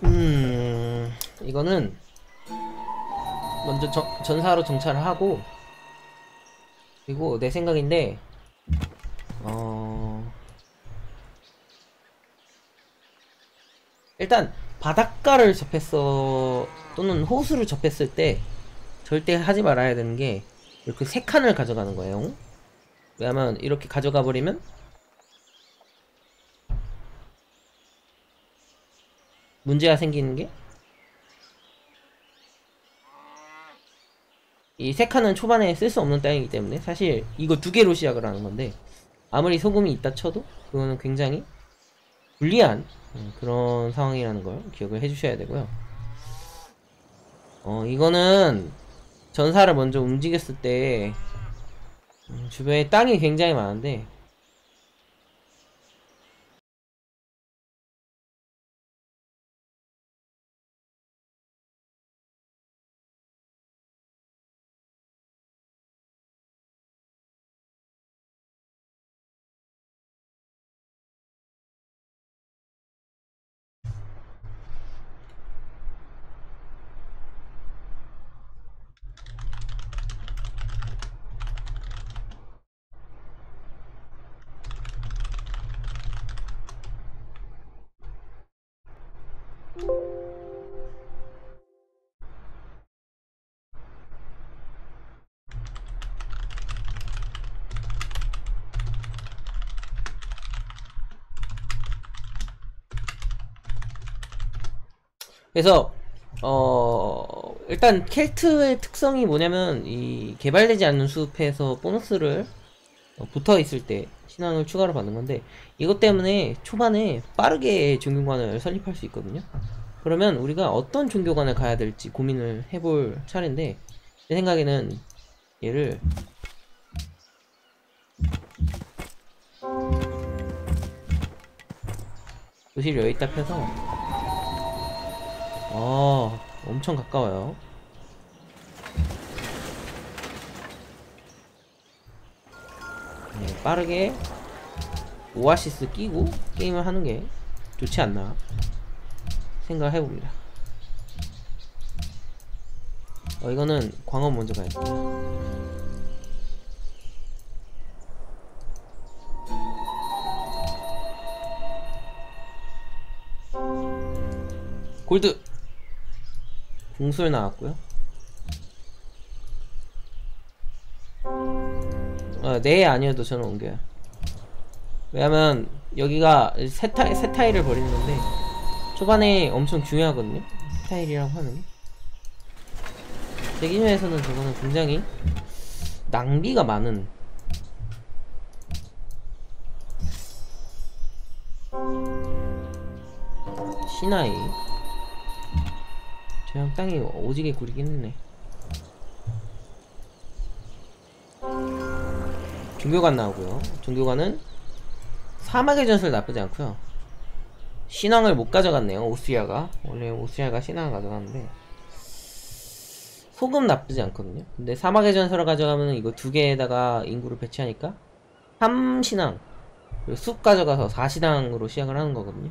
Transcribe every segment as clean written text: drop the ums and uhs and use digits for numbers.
이거는 먼저 전사로 정찰을 하고, 그리고 내 생각인데, 일단 바닷가를 접했어 또는 호수를 접했을 때 절대 하지 말아야 되는 게 이렇게 세 칸을 가져가는 거예요. 왜냐면 이렇게 가져가 버리면 문제가 생기는 게, 이 세 칸은 초반에 쓸 수 없는 땅이기 때문에 사실 이거 두 개로 시작을 하는 건데, 아무리 소금이 있다 쳐도 그거는 굉장히 불리한 그런 상황이라는 걸 기억을 해주셔야 되고요. 이거는 전사를 먼저 움직였을 때 주변에 땅이 굉장히 많은데, 그래서 일단 켈트의 특성이 뭐냐면, 이 개발되지 않는 숲에서 보너스를 붙어 있을 때 신앙을 추가로 받는 건데, 이것 때문에 초반에 빠르게 종교관을 설립할 수 있거든요. 그러면 우리가 어떤 종교관을 가야 될지 고민을 해볼 차례인데, 제 생각에는 얘를 도시를 여기다 펴서, 엄청 가까워요. 네, 빠르게 오아시스 끼고 게임을 하는 게 좋지 않나 생각을 해봅니다. 이거는 광원 먼저 가야겠다. 골드! 궁술 나왔고요. 네, 아니어도 저는 옮겨요. 왜냐면 여기가 세 타일을 버리는 건데 초반에 엄청 중요하거든요. 세 타일이라고 하는 게. 제 기준에서는 저거는 굉장히 낭비가 많은, 시나이 저형 땅이 오지게 구리긴 했네. 종교관 나오고요. 종교관은 사막의 전설 나쁘지 않고요. 신앙을 못 가져갔네요. 오스리아가 원래 오스리아가 신앙을 가져가는데 소금 나쁘지 않거든요. 근데 사막의 전설을 가져가면 이거 두 개에다가 인구를 배치하니까 3신앙, 그리고 숲 가져가서 4신앙으로 시작을 하는 거거든요.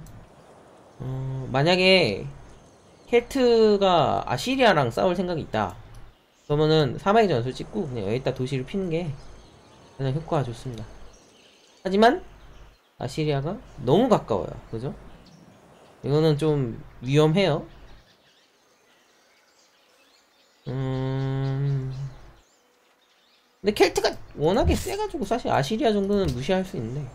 만약에 켈트가 아시리아랑 싸울 생각이 있다, 그러면은 사막의 전설 찍고 그냥 여기다 도시를 피는 게 그냥 효과가 좋습니다. 하지만 아시리아가 너무 가까워요. 그죠? 이거는 좀 위험해요. 근데 켈트가 워낙에 세가지고 사실 아시리아 정도는 무시할 수 있는데,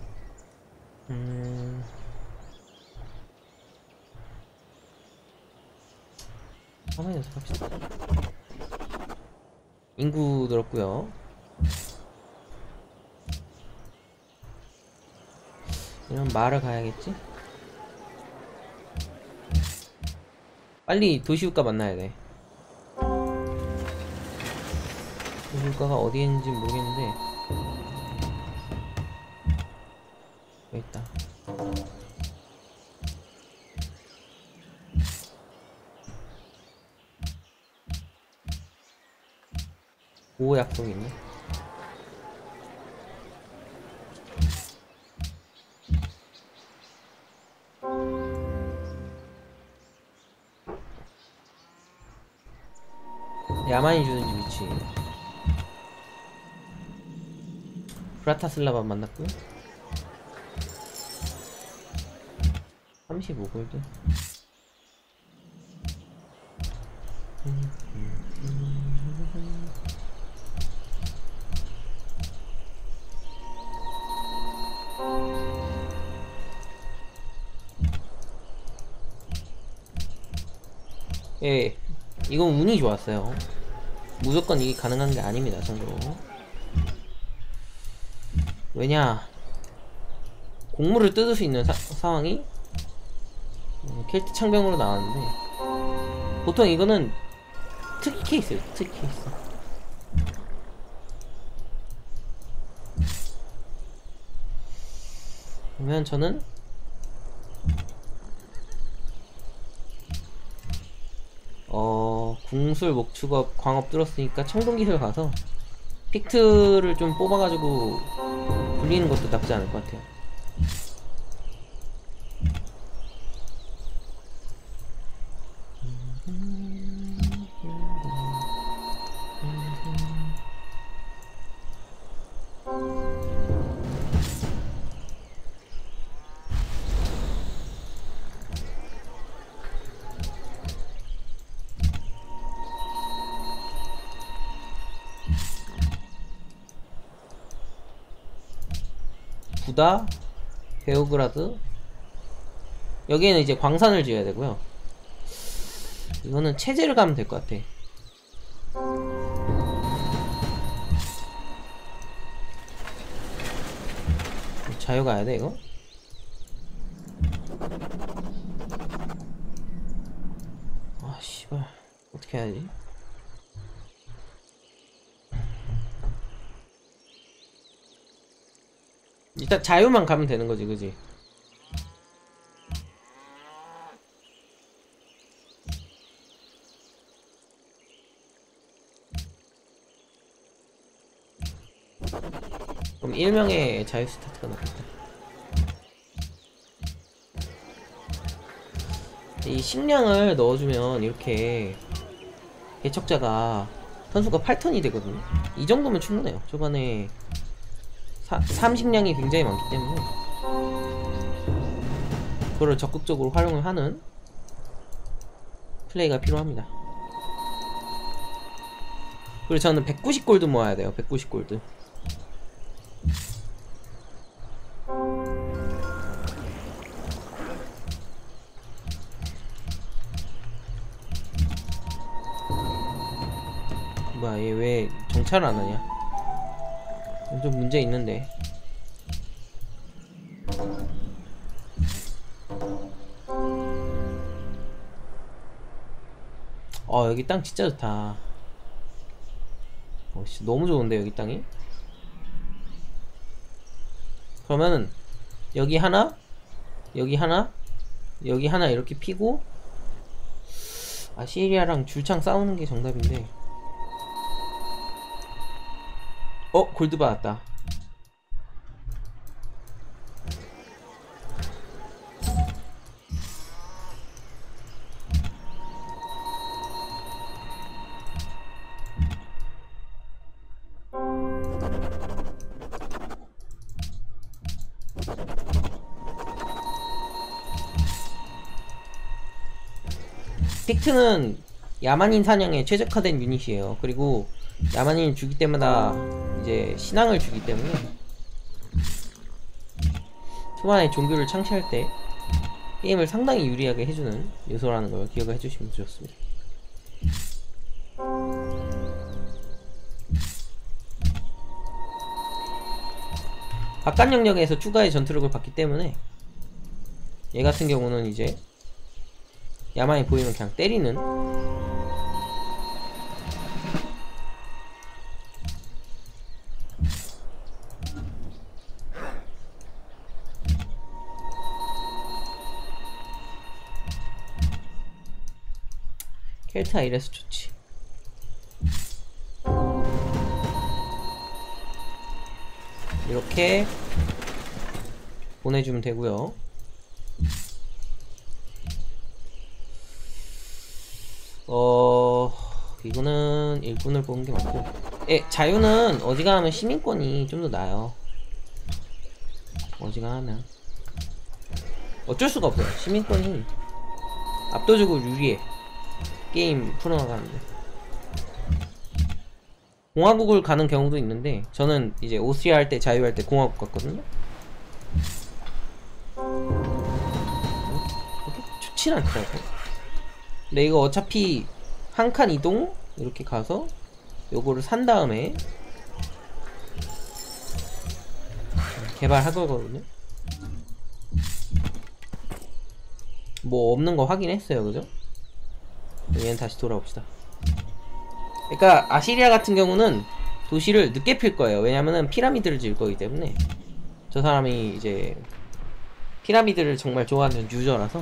한번 연습합시다. 인구 늘었고요. 이런 말을 가야겠지? 빨리 도시국가 만나야 돼. 도시국가가 어디에 있는지 모르겠는데 여기 있다. 보호 약속이 있네. 야만이 주는지 위치. 브라타슬라바 만났고요. 35골드. 예, 이건 운이 좋았어요. 무조건 이게 가능한 게 아닙니다, 참고로. 왜냐, 곡물을 뜯을 수 있는 상황이 켈트 창병으로 나왔는데, 보통 이거는 특이 케이스예요, 특이 케이스. 그러면 저는 궁술, 목축업, 광업 뚫었으니까 청동기술 가서 픽트를 좀 뽑아가지고 굴리는 것도 나쁘지 않을 것 같아요. 부다, 베오그라드. 여기에는 이제 광산을 지어야 되고요. 이거는 체제를 가면 될 것 같아. 자유 가야 돼 이거. 아 씨발, 어떻게 해야지? 일단 자유만 가면 되는 거지, 그지? 그럼 1명의 자유 스타트가 나겠다. 이 식량을 넣어주면 이렇게 개척자가 선수가 8턴이 되거든요. 이 정도면 충분해요. 초반에 삼식량이 굉장히 많기 때문에 그거를 적극적으로 활용을 하는 플레이가 필요합니다. 그리고 저는 190골드 모아야 돼요. 190골드. 뭐야, 얘 왜 정찰을 안 하냐? 좀 문제 있는데. 여기 땅 진짜 좋다. 너무 좋은데 여기 땅이? 그러면은 여기 하나, 여기 하나, 여기 하나 이렇게 피고 아시리아랑 줄창 싸우는 게 정답인데. 골드 받았다. 픽트는 야만인 사냥에 최적화된 유닛이에요. 그리고 야만인 주기 때마다 이제 신앙을 주기 때문에 초반에 종교를 창시할 때 게임을 상당히 유리하게 해주는 요소라는 걸 기억을 해주시면 좋습니다. 바깥 영역에서 추가의 전투력을 받기 때문에 얘 같은 경우는 이제 야만이 보이면 그냥 때리는. 켈타 이래서 좋지. 이렇게 보내주면 되고요. 이거는 일꾼을 뽑는 게 맞고, 자유는 어지간하면 시민권이 좀 더 나아요. 어지간하면 어쩔 수가 없어요. 시민권이 압도적으로 유리해, 게임 풀어나가는데. 공화국을 가는 경우도 있는데, 저는 이제 오스트리아 할 때, 자유 할 때 공화국 갔거든요. 그렇게 좋진 않더라고. 근데 이거 어차피 한 칸 이동 이렇게 가서 요거를 산 다음에 개발할 거거든요. 뭐 없는 거 확인했어요, 그죠? 얘는 다시 돌아옵시다. 그러니까 아시리아 같은 경우는 도시를 늦게 필 거예요. 왜냐면은 피라미드를 지을 거기 때문에. 저 사람이 이제 피라미드를 정말 좋아하는 유저라서.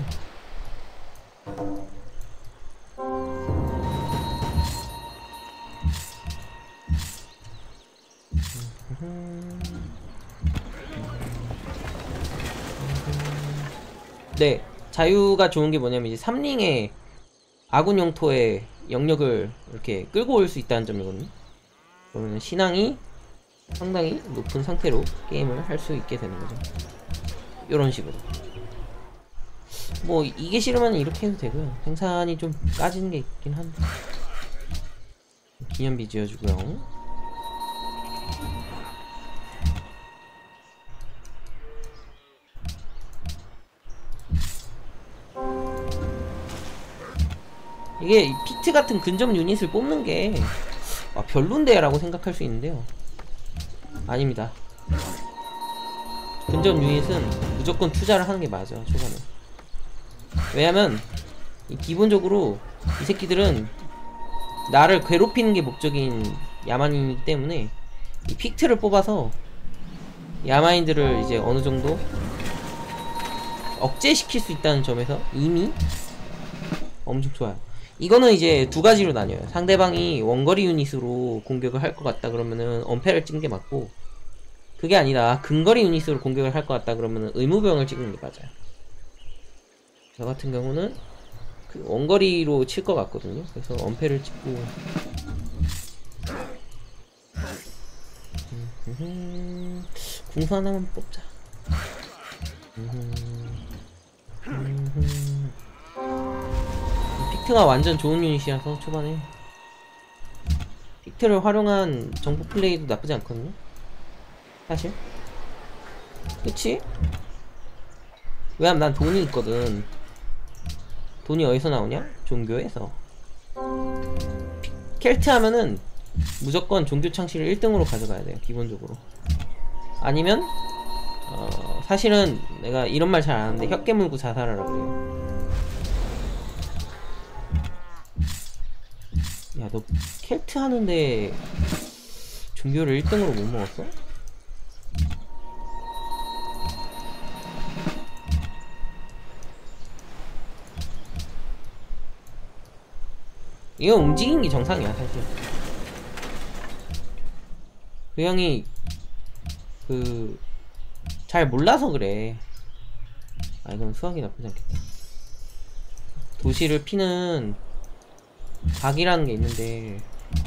네, 자유가 좋은 게 뭐냐면 이제 3링에 아군 영토에 영역을 이렇게 끌고 올 수 있다는 점이거든요. 그러면 신앙이 상당히 높은 상태로 게임을 할 수 있게 되는 거죠. 이런 식으로. 뭐 이게 싫으면 이렇게 해도 되고요. 생산이 좀 까지는 게 있긴 한데. 기념비 지어주고요. 이게 피트 같은 근접 유닛을 뽑는 게 별론데 라고 생각할 수 있는데요, 아닙니다. 근접 유닛은 무조건 투자를 하는 게 맞아, 초반에. 왜냐면 기본적으로 이 새끼들은 나를 괴롭히는 게 목적인 야만인이기 때문에 이 픽트를 뽑아서 야마인들을 이제 어느 정도 억제시킬 수 있다는 점에서 이미 엄청 좋아요. 이거는 이제 두 가지로 나뉘어요. 상대방이 원거리 유닛으로 공격을 할 것 같다 그러면은 엄폐를 찍는 게 맞고, 그게 아니라 근거리 유닛으로 공격을 할 것 같다 그러면은 의무병을 찍는 게 맞아요. 저 같은 경우는 그 원거리로 칠 것 같거든요. 그래서 엄폐를 찍고. 궁수 하나만 뽑자. 픽트가 완전 좋은 유닛이라서 초반에 픽트를 활용한 정보 플레이도 나쁘지 않거든요, 사실. 그치? 왜냐면 난 돈이 있거든. 돈이 어디서 나오냐? 종교에서. 켈트 하면은 무조건 종교 창시를 1등으로 가져가야 돼요, 기본적으로. 아니면 사실은 내가 이런 말 잘 안 하는데 혀깨 물고 자살하라 그래요. 야, 너 켈트 하는데 종교를 1등으로 못 먹었어? 이거 움직이는 게 정상이야, 사실. 그 형이 잘 몰라서 그래. 이건 수학이 나쁘지 않겠다. 도시를 피는 각이라는 게 있는데,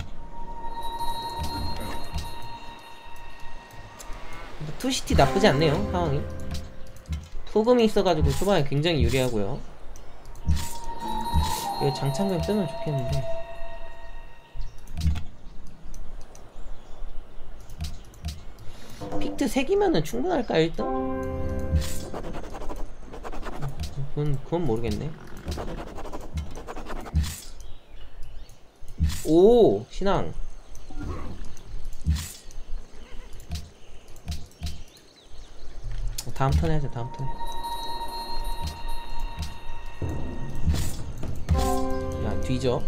투시티 나쁘지 않네요, 상황이. 소금이 있어가지고 초반에 굉장히 유리하고요. 이거 장창병 뜨면 좋겠는데. 픽트 3기면은 충분할까, 1등? 그건 모르겠네. 오, 신앙. 다음 턴에 하자, 다음 턴에. 야, 뒤져.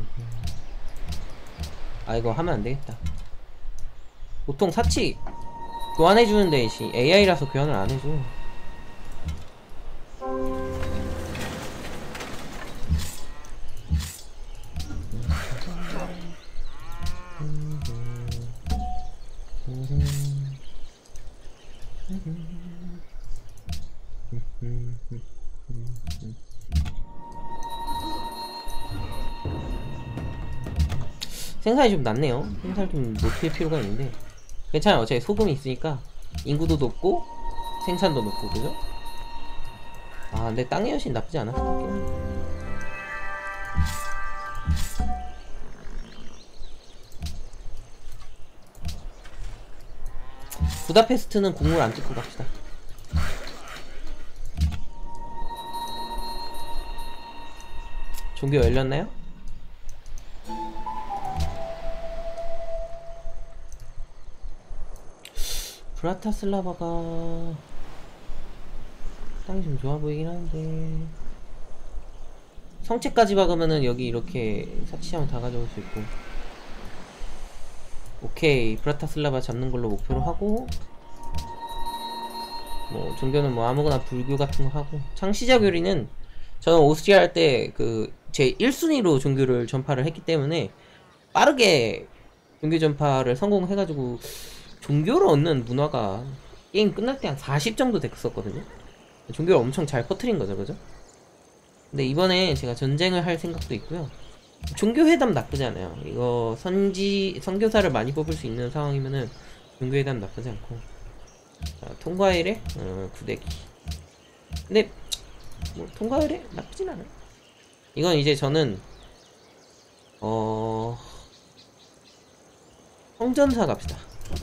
이거 하면 안 되겠다. 보통 사치 교환해주는데 AI라서 교환을 안 해줘. 생산이 좀 낮네요. 생산을 좀 높일 필요가 있는데 괜찮아요. 어차피 소금이 있으니까 인구도 높고 생산도 높고, 그죠? 아, 근데 땅의 여신 나쁘지 않았을 것 같긴 한데. 부다페스트는 국물 안 찍고 갑시다. 종교 열렸나요? 브라타슬라바가 땅이 좀 좋아 보이긴 하는데 성체까지 박으면은 여기 이렇게 사치하면 다 가져올 수 있고. 오케이, 브라타슬라바 잡는 걸로 목표로 하고, 뭐 종교는 뭐 아무거나 불교 같은 거 하고. 창시자 교리는 저는 오스트리아 할 때 그 제 1순위로 종교를 전파를 했기 때문에 빠르게 종교 전파를 성공해가지고 종교를 얻는 문화가 게임 끝날 때 한 40 정도 됐었거든요. 종교를 엄청 잘 퍼뜨린 거죠, 그죠? 근데 이번에 제가 전쟁을 할 생각도 있고요. 종교회담 나쁘지 않아요. 이거 선교사를 많이 뽑을 수 있는 상황이면은 종교회담 나쁘지 않고. 자, 통과일에 구대기. 근데 뭐 통과일에 나쁘진 않아요. 이건 이제 저는 성전사 갑시다.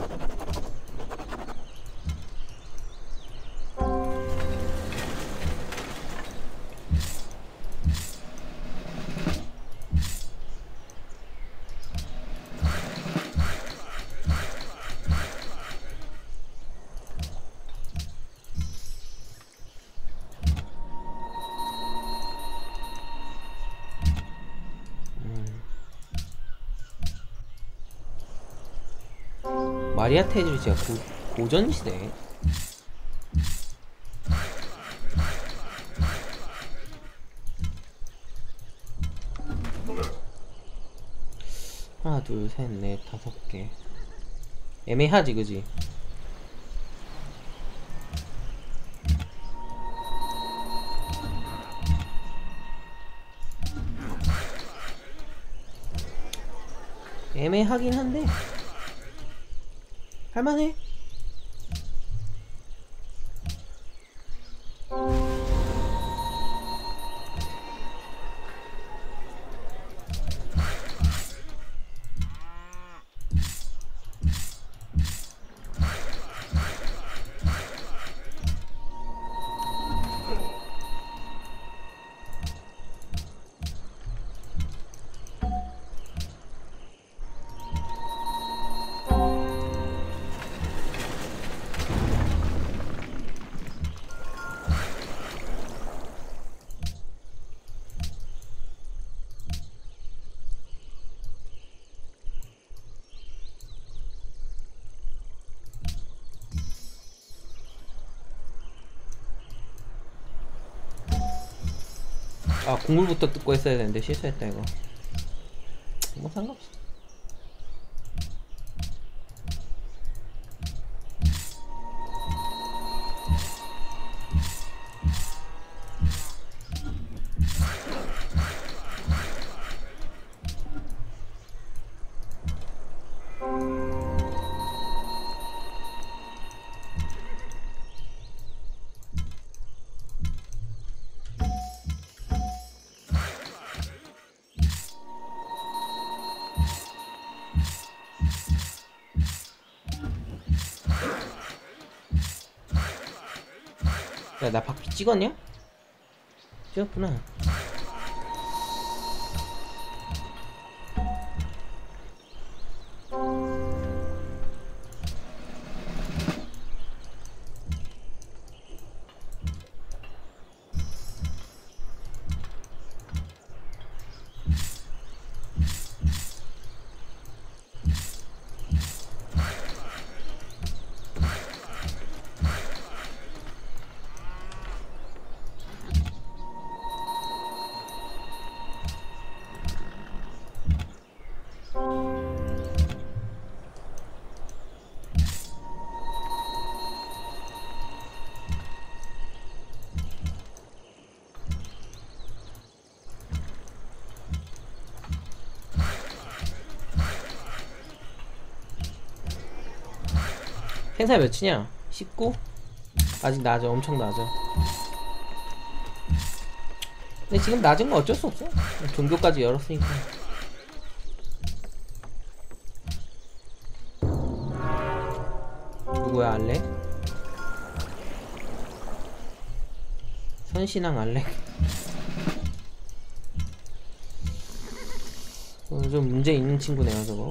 마리아 테즈리지가 고전시대. 하나 둘 셋 넷 다섯 개. 애매하지, 그지? 애매하긴 한데 할만해. 아, 국물부터 뜯고 했어야 되는데 실수했다 이거. 뭐 상관없어. 야, 나 바퀴 찍었냐? 찍었구나. 행사 몇이냐? 19? 아직 낮아. 엄청 낮아. 근데 지금 낮은 거 어쩔 수 없어. 종교까지 열었으니까. 누구야 알렉? 선신왕 알렉. 좀 문제 있는 친구네요 저거.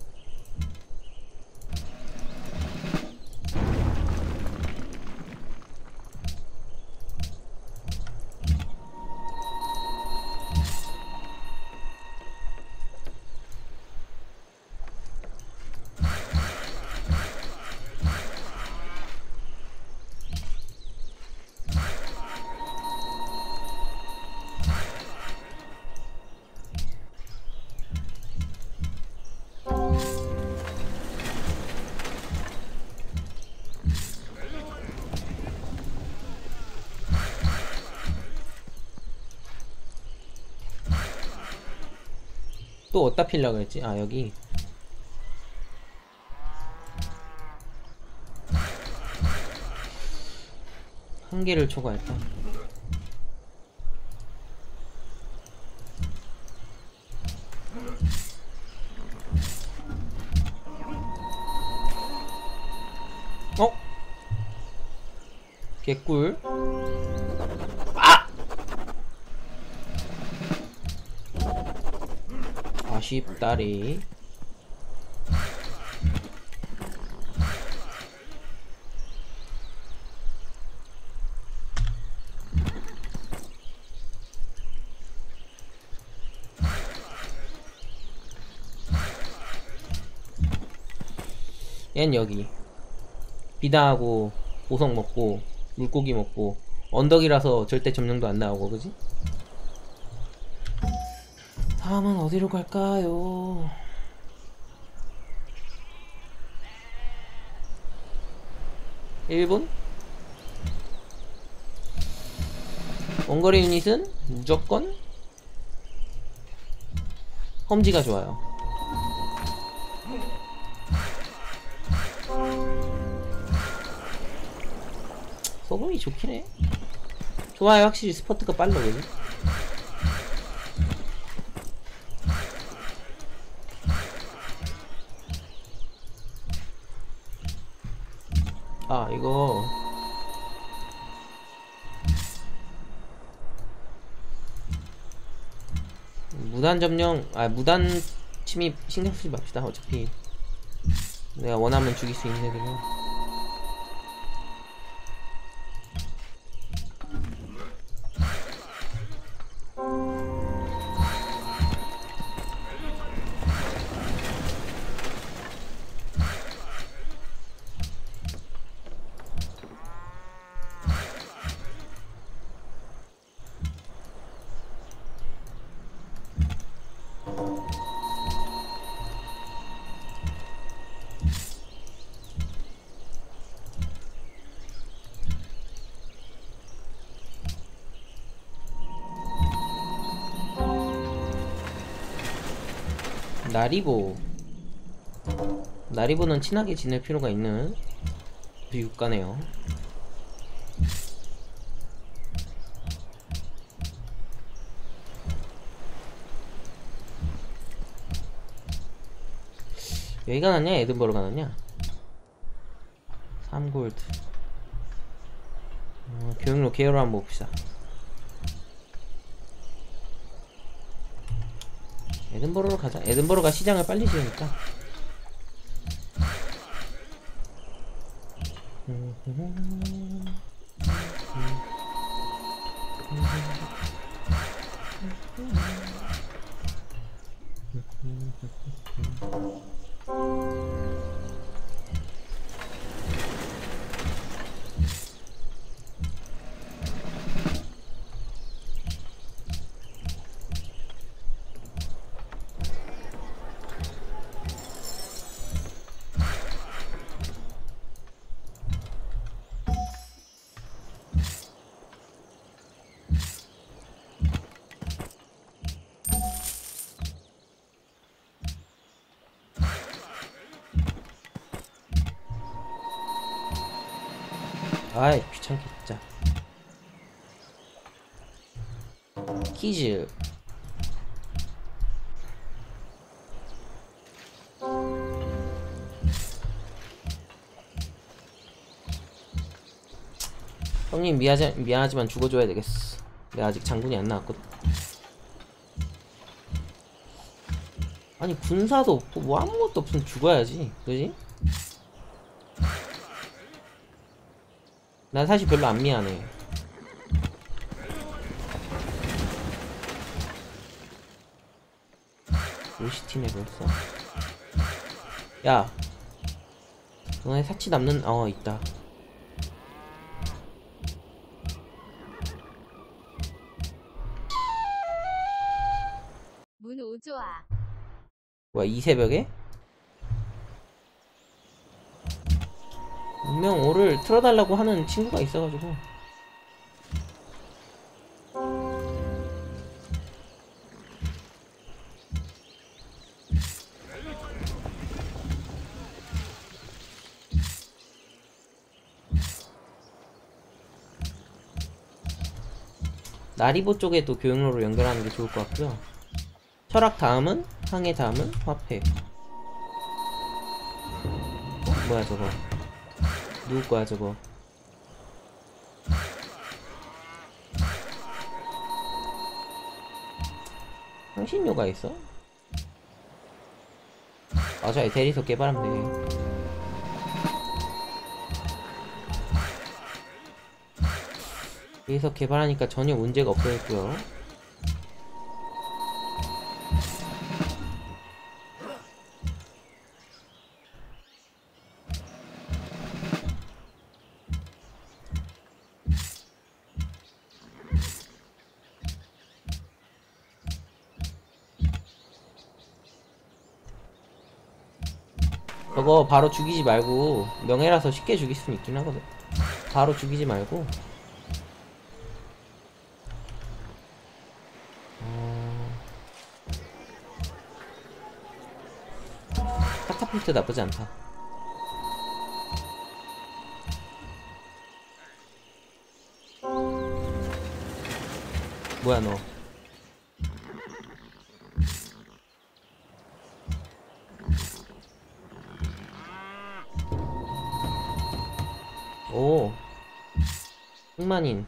또 어디다 필려고 했지? 아 여기. 한계를 초과했다. 어? 개꿀. 아! 아쉽다리. 얜 여기 비다하고 보석 먹고 물고기 먹고 언덕이라서 절대 점령도 안 나오고 그지? 다음은 어디로 갈까요? 일본? 원거리 유닛은 무조건 험지가 좋아요. 소금이 좋긴 해. 좋아요. 확실히 스포트가 빨라 그지? 아 이거 무단 점령 무단 침입 신경 쓰지 맙시다. 어차피 내가 원하면 죽일 수 있는 애들은. 나리보는 친하게 지낼 필요가 있는 비국가네요. 여기가 낫냐 에든버러가 낫냐? 3골드. 교육로 계열로 한번 봅시다. 에든버러로 가자. 에든버러가 시장을 빨리 지으니까. 아이 귀찮게 진짜. 키즈. 형님 미안하지만 죽어줘야 되겠어. 내가 아직 장군이 안 나왔거든. 아니 군사도 없고 뭐 아무것도 없으면 죽어야지, 그지? 난 사실 별로 안 미안해. 오시티네 벌써. 야, 너네 사치 남는 있다. 문 오조아. 뭐야 이 새벽에? 분명 오를 틀어달라고 하는 친구가 있어가지고. 나리보 쪽에도 교육로로 연결하는 게 좋을 것 같고요. 철학 다음은 항해 다음은 화폐. 뭐야 저거? 누구 거야 저거? 향신료가 있어? 맞아, 대리석 개발하면 돼. 대리석 개발하니까 전혀 문제가 없어졌고요. 저거 바로 죽이지 말고, 명예라서 쉽게 죽일 수는 있긴 하거든. 바로 죽이지 말고 카타풀트 나쁘지 않다. 뭐야 너? 오, 흑만인.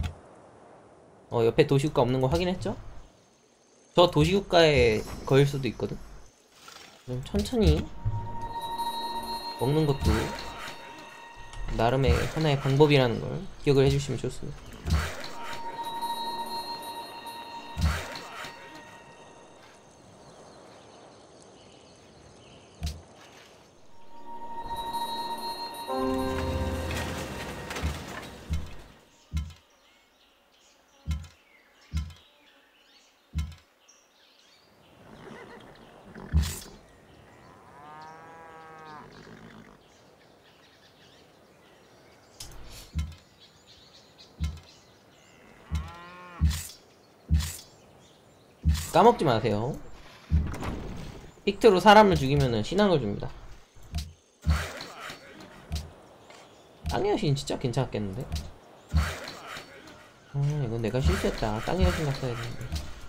옆에 도시국가 없는 거 확인했죠? 저 도시국가에 거일 수도 있거든. 좀 천천히 먹는 것도 나름의 하나의 방법이라는 걸 기억을 해주시면 좋습니다. 까먹지 마세요. 픽트로 사람을 죽이면은 신앙을 줍니다. 땅의 여신 진짜 괜찮았겠는데? 이건 내가 실수했다. 땅의 여신 갔어야 되는데.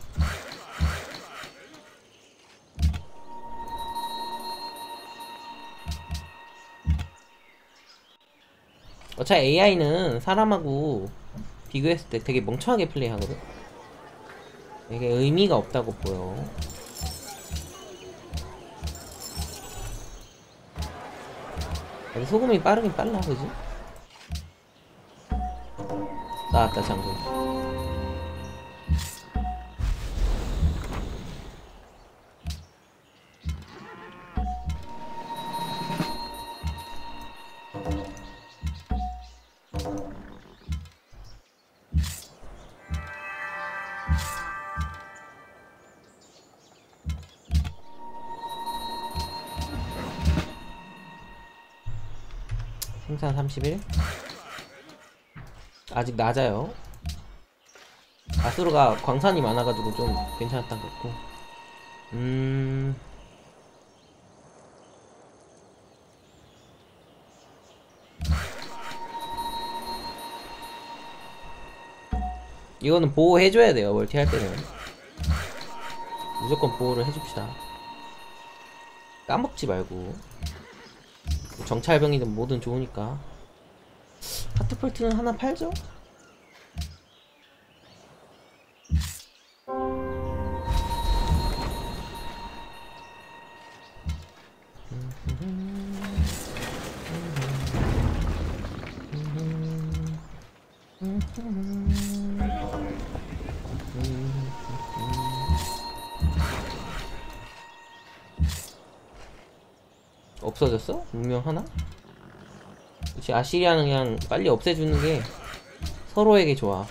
어차피 AI는 사람하고 비교했을 때 되게 멍청하게 플레이하거든? 이게 의미가 없다고 보여. 근데 소금이 빠르긴 빨라, 그지? 나왔다, 장군. 생산 30일. 아직 낮아요. 아수르가 광산이 많아가지고 좀 괜찮았던 것 같고. 이거는 보호해줘야 돼요. 멀티할 때는 무조건 보호를 해줍시다. 까먹지 말고. 정찰병이든 뭐든 좋으니까. 하트폴트는 하나 팔죠? 없어졌어? 운명 하나? 그치, 아시리아는 그냥 빨리 없애주는 게 서로에게 좋아.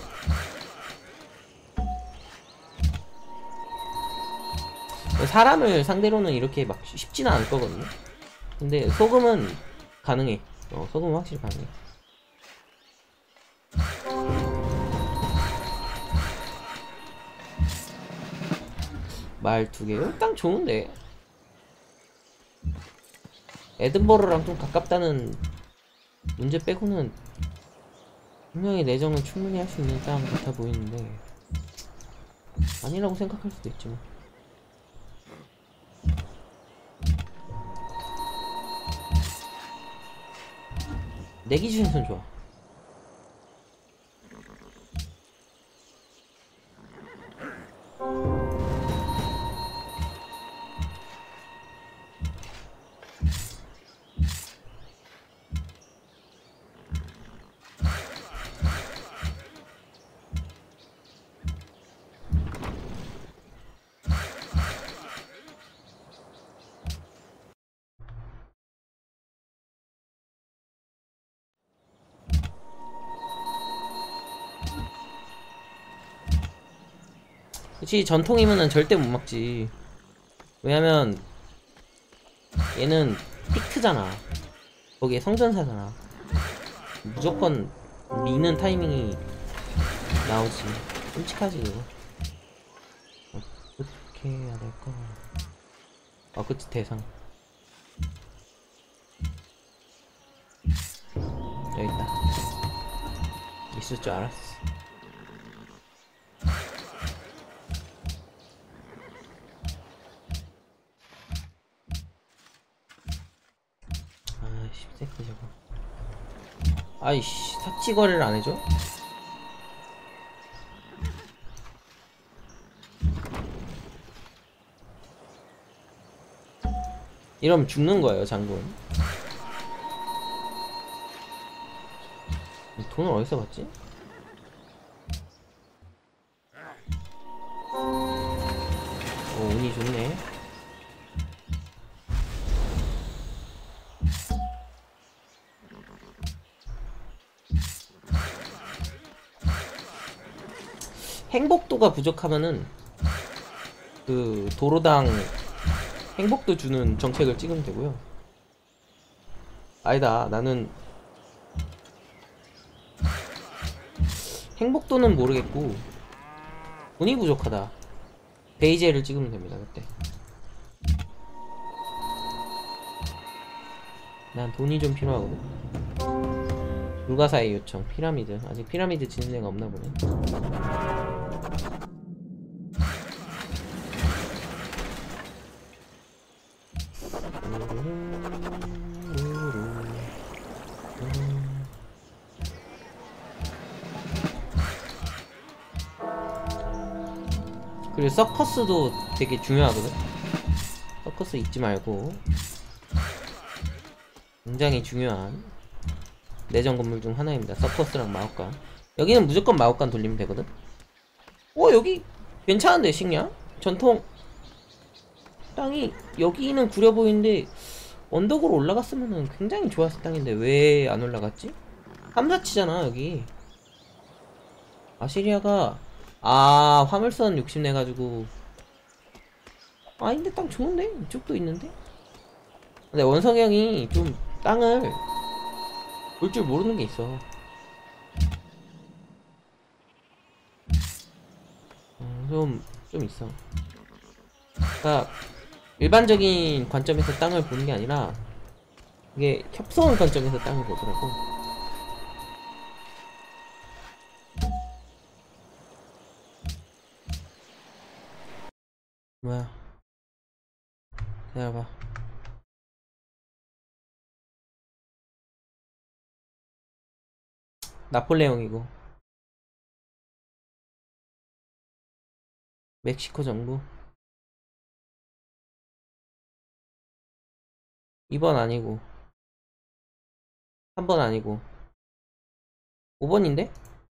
사람을 상대로는 이렇게 막 쉽지는 않을 거거든요. 근데 소금은 가능해. 소금은 확실히 가능해. 말 2개요? 땅 좋은데. 에든버러랑 좀 가깝다는 문제 빼고는 분명히 내정은 충분히 할 수 있는 땅 같아 보이는데 아니라고 생각할 수도 있지 뭐. 내 기준에선 좋아. 그치, 전통이면은 절대 못 막지. 왜냐면 얘는 픽트잖아. 거기에 성전사잖아. 무조건 미는 타이밍이 나오지. 끔찍하지 그거. 어떻게 해야 될까? 그치, 대상 여기 있다. 있을 줄 알았어. 새끼 저거. 아이씨, 삭지거래를 안 해줘? 이러면 죽는 거예요, 장군. 돈을 어디서 받지? 운이 좋네. 행복도가 부족하면은 그 도로당 행복도 주는 정책을 찍으면 되고요. 아니다, 나는 행복도는 모르겠고 돈이 부족하다. 베이제를 찍으면 됩니다. 그때 난 돈이 좀 필요하거든. 불가사의 요청, 피라미드. 아직 피라미드 짓는 애가 없나 보네. 그리고 서커스도 되게 중요하거든. 서커스 잊지 말고. 굉장히 중요한 내정 건물 중 하나입니다. 서커스랑 마법관. 여기는 무조건 마법관 돌리면 되거든. 여기 괜찮은데 식량? 전통 땅이 여기는 구려 보이는데 언덕으로 올라갔으면 굉장히 좋았을 땅인데 왜 안 올라갔지? 함사치잖아 여기. 아시리아가 화물선 욕심내가지고. 근데 땅 좋은데? 이쪽도 있는데? 근데 원석이 형이 좀 땅을 볼 줄 모르는 게 있어. 좀 있어. 그러니까 일반적인 관점에서 땅을 보는 게 아니라 이게 협소한 관점에서 땅을 보더라고. 기다려봐. 나폴레옹이고 멕시코 정부. 2번 아니고 3번 아니고 5번인데?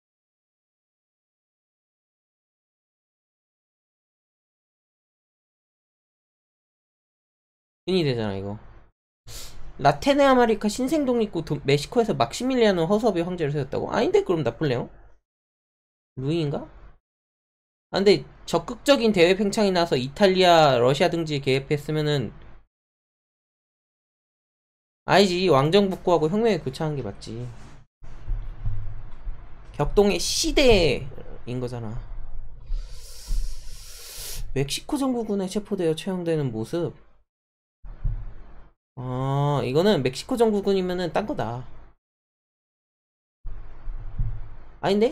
균이 되잖아 이거. 라테네 아메리카 신생 독립국 멕시코에서 막시밀리아노 허수아비 황제를 세웠다고? 아닌데 그럼 나폴레옹? 루이인가? 아 근데 적극적인 대외 팽창이 나서 이탈리아, 러시아 등지에 개입했으면은 아니지. 왕정 복구하고 혁명에 교차한 게 맞지. 격동의 시대인 거잖아. 멕시코 정부군에 체포되어 처형되는 모습. 아 이거는 멕시코 정부군이면은 딴 거다. 아닌데?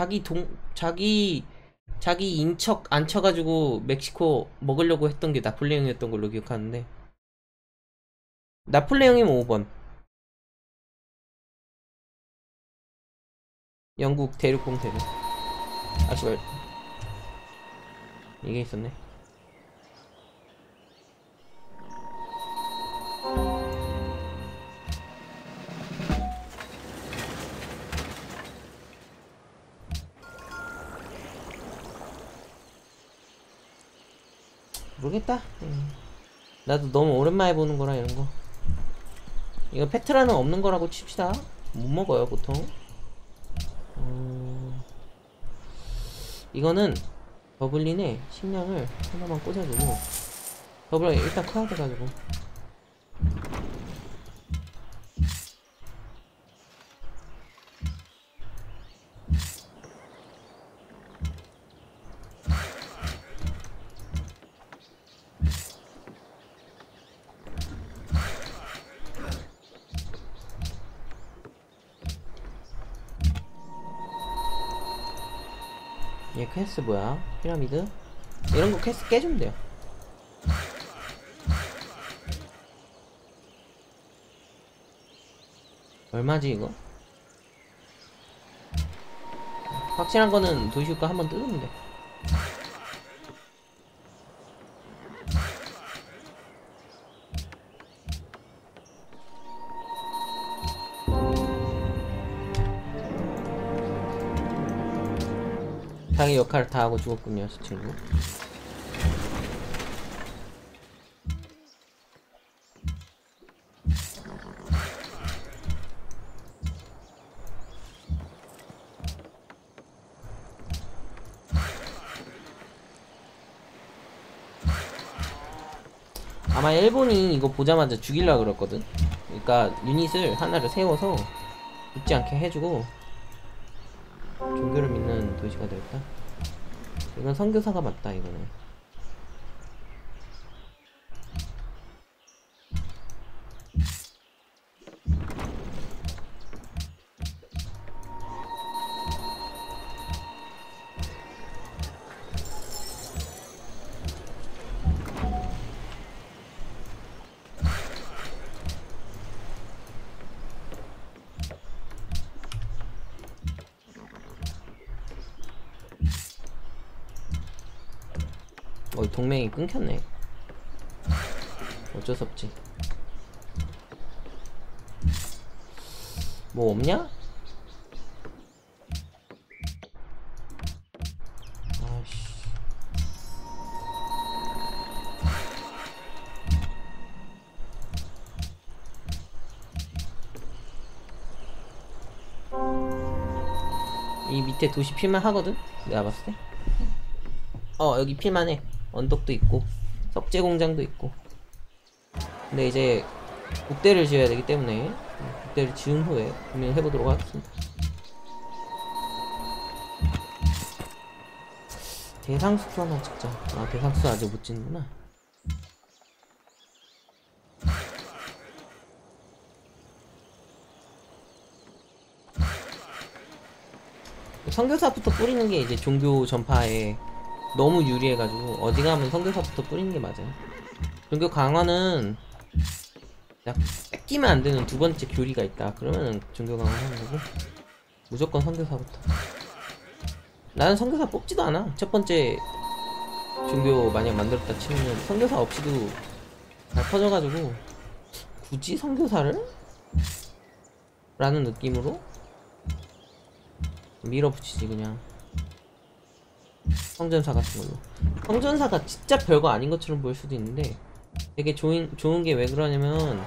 자기 인척 안 쳐가지고 멕시코 먹으려고 했던 게 나폴레옹이었던 걸로 기억하는데. 나폴레옹이면 5번. 영국 대륙 공태를. 아 씨발 이게 있었네. 모르겠다. 나도 너무 오랜만에 보는 거라 이런 거. 이거 페트라는 없는 거라고 칩시다. 못 먹어요 보통. 이거는 더블린에 식량을 하나만 꽂아주고, 더블린 일단 커야 돼가지고. 얘 퀘스트 뭐야? 피라미드? 이런 거 퀘스트 깨주면 돼요. 얼마지 이거? 확실한 거는 도시유가 한번 뜯으면 돼. 자기 역할을 다 하고 죽었군요, 저 친구. 아마 일본이 이거 보자마자 죽이려고 그랬거든. 그러니까 유닛을 하나를 세워서 죽지 않게 해주고 종교를 믿는 도시가 될까? 이건 선교사가 맞다 이거는. 동맹이 끊겼네. 어쩔 수 없지. 뭐 없냐? 아씨. 이 밑에 도시 필만 하거든? 내가 봤을 때. 여기 필만해. 언덕도 있고 석재 공장도 있고. 근데 이제 국대를 지어야 되기 때문에 국대를 지은 후에 고민을 해보도록 하겠습니다. 대상수수 하나 찍자. 아 대상수수 아직 못 찍는구나. 선교사부터 뿌리는 게 이제 종교 전파에 너무 유리해가지고 어디 가면 선교사부터 뿌리는 게 맞아요. 종교 강화는 딱 뺏기면 안 되는 두 번째 교리가 있다. 그러면 종교 강화하는 거고, 무조건 선교사부터. 나는 선교사 뽑지도 않아. 첫 번째 종교 만약 만들었다 치면은 선교사 없이도 잘 퍼져가지고 굳이 선교사를? 라는 느낌으로 밀어붙이지 그냥. 성전사 같은 걸로. 성전사가 진짜 별거 아닌 것처럼 보일 수도 있는데 되게 좋은 게 왜 그러냐면,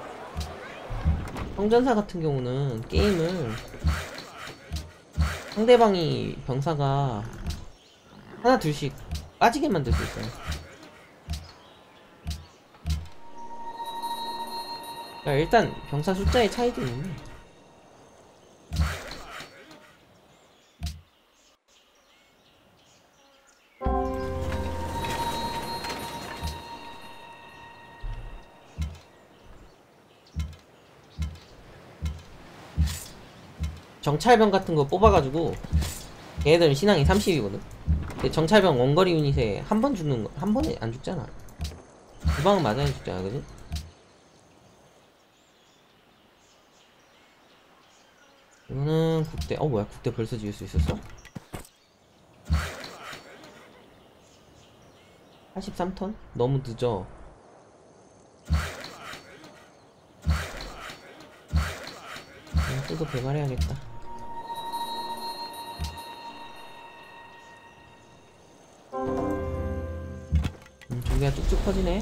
성전사 같은 경우는 게임을 상대방이 병사가 하나 둘씩 빠지게 만들 수 있어요. 그러니까 일단 병사 숫자의 차이도 있는데, 정찰병 같은 거 뽑아가지고 얘네들은 신앙이 30이거든. 근데 정찰병 원거리 유닛에 한 번 죽는 거, 한 번에 안 죽잖아. 두 방은 맞아야 죽잖아, 그지? 이거는 국대. 뭐야, 국대 벌써 지을 수 있었어? 83턴? 너무 늦어. 또 개발해야겠다. 종기가 쭉쭉 퍼지네.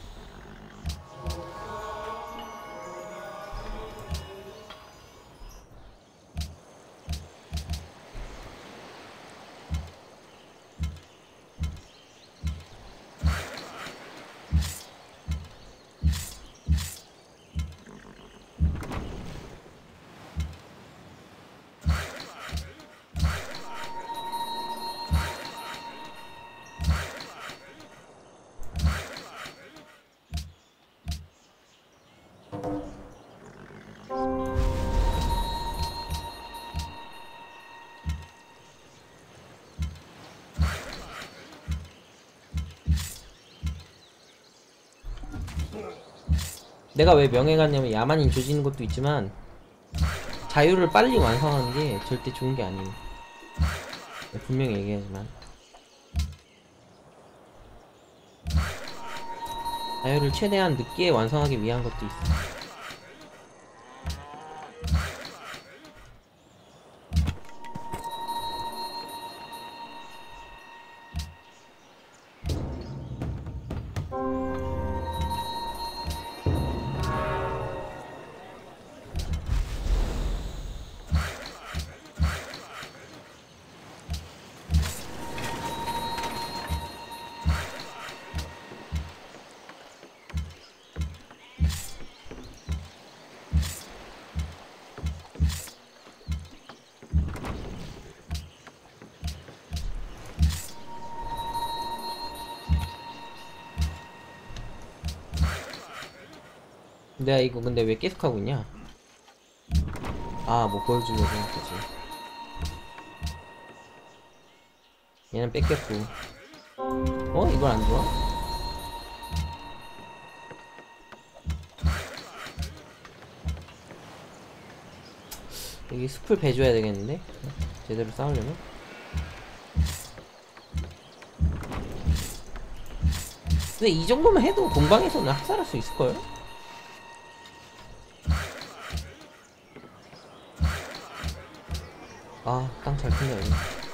내가 왜 명예 갔냐면, 야만인 조지는 것도 있지만 자유를 빨리 완성하는 게 절대 좋은 게 아니에요. 분명히 얘기하지만 자유를 최대한 늦게 완성하기 위한 것도 있어. 내가 이거 근데 왜 계속 하고 있냐? 뭐 보여주려고 그지. 얘는 뺏겼고. 이걸 안 좋아? 여기 숲을 배줘야 되겠는데? 제대로 싸우려면? 근데 이 정도면 해도 공방에서는 학살할 수 있을걸? 땅 잘 큰다 여기.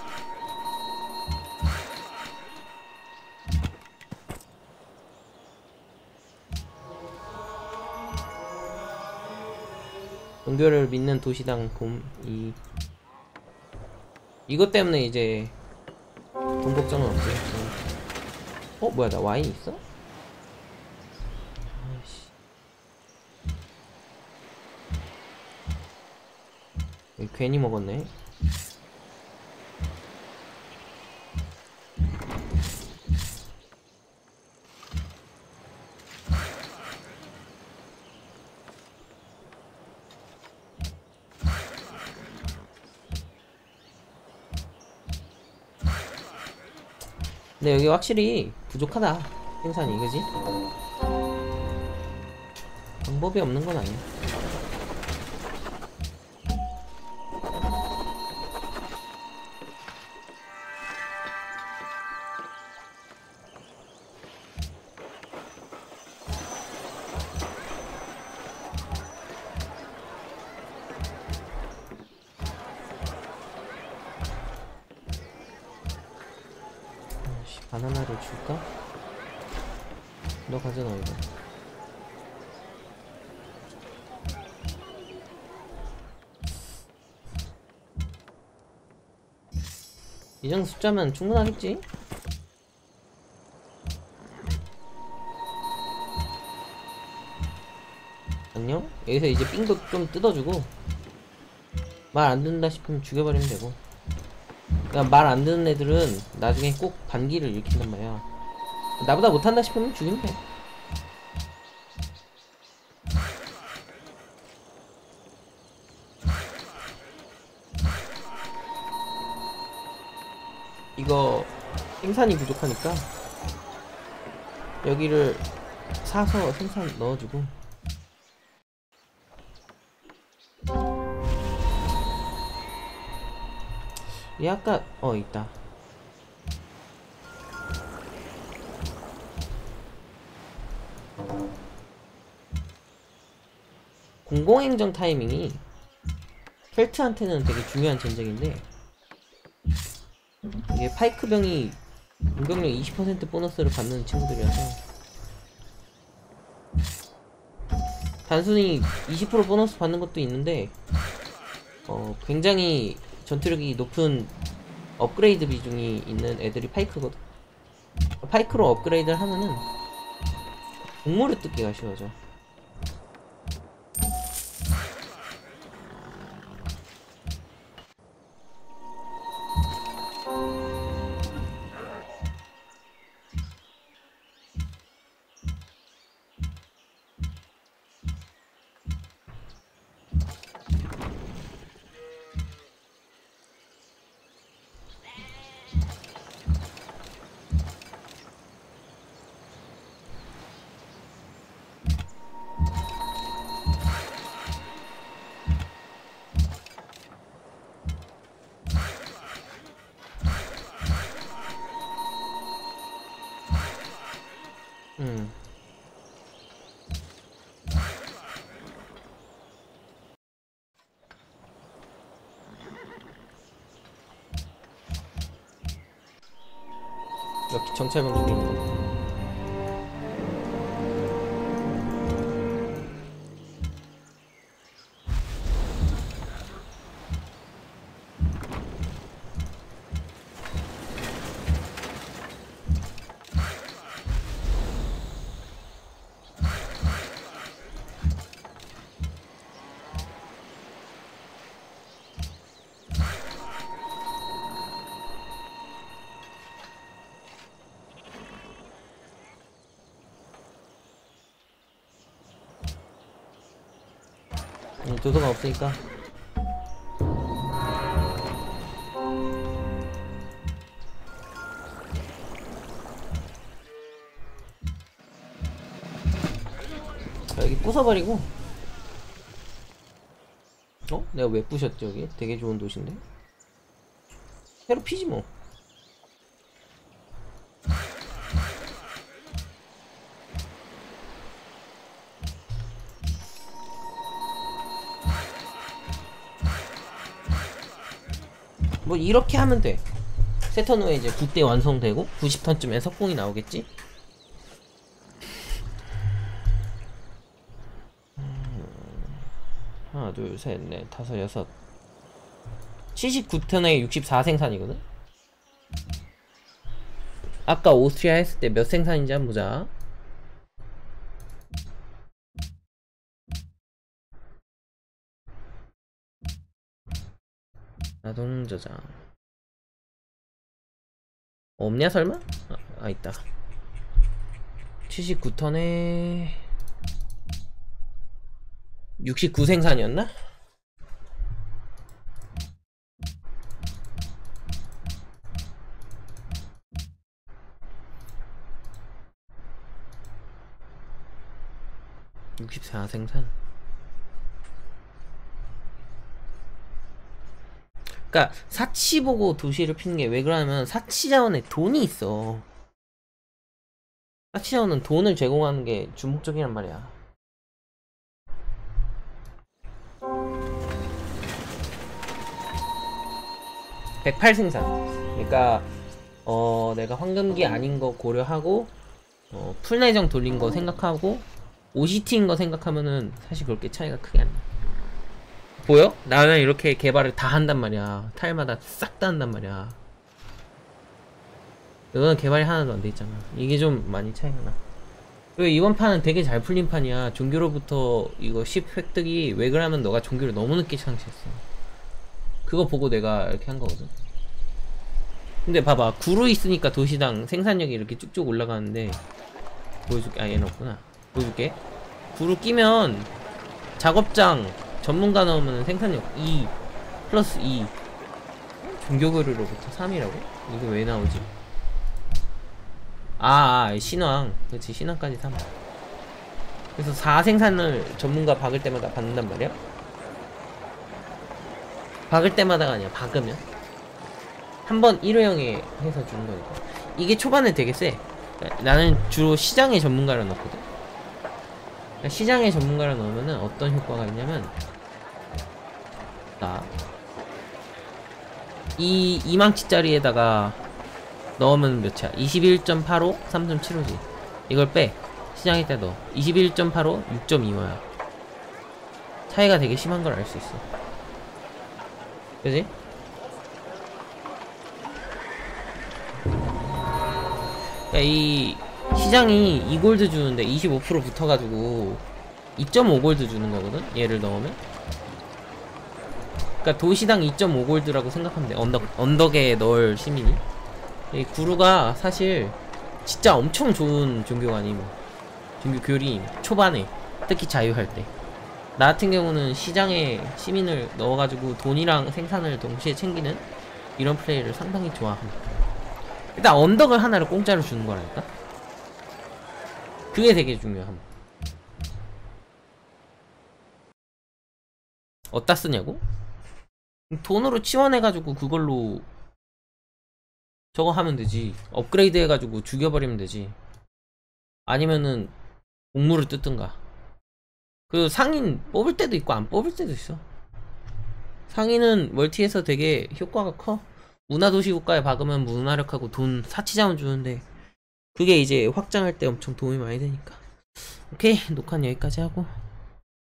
종교를 믿는 도시당 이것 때문에 이제 돈 걱정은 없지. 뭐야, 나 와인 있어? 아이씨. 괜히 먹었네. 근데 여기 확실히 부족하다, 생산이, 그지? 방법이 없는 건 아니야. 바나나를 줄까? 너 가져놔 이거. 이 정도 숫자면 충분하겠지? 안녕? 여기서 이제 삥도 좀 뜯어주고 말 안 듣는다 싶으면 죽여버리면 되고. 그러니까 말 안 듣는 애들은 나중에 꼭 반기를 일으킨단 말이야. 나보다 못한다 싶으면 죽이면 돼. 이거 생산이 부족하니까 여기를 사서 생산 넣어주고. 얘 아까 있다. 공공행정 타이밍이 켈트한테는 되게 중요한 전쟁인데, 이게 파이크병이 공격력 20% 보너스를 받는 친구들이라서 단순히 20% 보너스 받는 것도 있는데 굉장히 전투력이 높은 업그레이드 비중이 있는 애들이 파이크거든. 파이크로 업그레이드를 하면은 공모를 뜯기가 쉬워져. 이렇게 정찰병 죽이는 거. 도서가 없으니까 여기 부숴버리고. 내가 왜 부셨지? 여기 되게 좋은 도시인데? 새로 피지 뭐. 뭐 이렇게 하면 돼. 세 턴 후에 이제 국대 완성되고 90턴쯤에 석궁이 나오겠지? 하나 둘 셋 넷 다섯 여섯 79턴에 64 생산이거든? 아까 오스트리아 했을 때 몇 생산인지 한번 보자. 자동 저장 없냐 설마? 있다. 79턴에 69 생산이었나? 64 생산. 그러니까 사치 보고 도시를 피는 게 왜 그러냐면 사치 자원에 돈이 있어. 사치 자원은 돈을 제공하는 게 주목적이란 말이야. 108 생산. 그러니까 내가 황금기 아닌 거 고려하고 풀내정 돌린 거 생각하고 OCT인 거 생각하면은 사실 그렇게 차이가 크게 안 나. 보여? 나는 이렇게 개발을 다 한단 말이야. 타일마다 싹 다 한단 말이야. 너는 개발이 하나도 안 돼 있잖아. 이게 좀 많이 차이가 나. 그리고 이번 판은 되게 잘 풀린 판이야. 종교로부터 이거 10 획득이 왜 그러면 너가 종교를 너무 늦게 상시했어. 그거 보고 내가 이렇게 한 거거든. 근데 봐봐, 구루 있으니까 도시당 생산력이 이렇게 쭉쭉 올라가는데, 보여줄게. 아, 얘는 없구나. 보여줄게. 구루 끼면 작업장 전문가 넣으면 생산력 2 플러스 2. 종교교류로부터 3이라고? 이거 왜 나오지? 신왕. 그렇지, 신왕까지 3. 그래서 4 생산을 전문가 박을 때마다 받는단 말이야. 박을 때마다가 아니야, 박으면 한 번 1회형에 해서 주는 거니까. 이게 초반에 되게 세. 나는 주로 시장의 전문가를 넣거든. 시장의 전문가를 넣으면은 어떤 효과가 있냐면, 이 2망치짜리에다가 넣으면 몇이야? 21.85, 3.75지. 이걸 빼. 시장에다 넣어. 21.85, 6.25야. 차이가 되게 심한 걸 알 수 있어. 그지? 그러니까 이 시장이 2골드 주는데 25% 붙어가지고 2.5골드 주는 거거든? 얘를 넣으면? 그러니까 도시당 2.5골드라고 생각하면 돼. 언덕에 넣을 시민이. 이 구루가 사실 진짜 엄청 좋은 종교가 아님. 종교 교리 초반에, 특히 자유할 때. 나 같은 경우는 시장에 시민을 넣어가지고 돈이랑 생산을 동시에 챙기는 이런 플레이를 상당히 좋아합니다. 일단 언덕을 하나를 공짜로 주는 거라니까? 그게 되게 중요함. 어디다 쓰냐고? 돈으로 치원해가지고 그걸로 저거 하면 되지. 업그레이드 해가지고 죽여버리면 되지. 아니면은 공물을 뜯든가. 그 상인 뽑을 때도 있고 안 뽑을 때도 있어. 상인은 멀티에서 되게 효과가 커. 문화도시 국가에 박으면 문화력하고 돈 사치자원 주는데, 그게 이제 확장할 때 엄청 도움이 많이 되니까. 오케이, 녹화는 여기까지 하고.